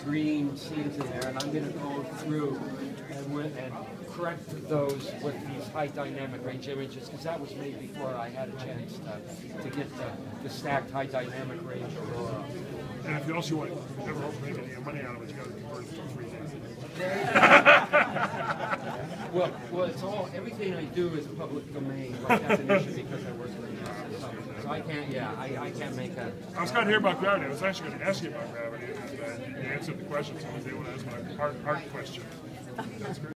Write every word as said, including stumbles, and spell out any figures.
green scenes in there, and I'm going to go through and, with, and correct those with these high dynamic range images, because that was made before I had a chance to, to get the, the stacked high dynamic range aurora. And if you also want, if you ever hope to make any money out of it, you got to convert it to three D. well, well, it's all, everything I do is public domain by definition because I work for the NASA. So, so I can't, yeah, I, I can't make a... I was kind of here about gravity. I was actually going to ask you about gravity, and uh, you answered the question, so I was able to ask my hard, hard question. That's great.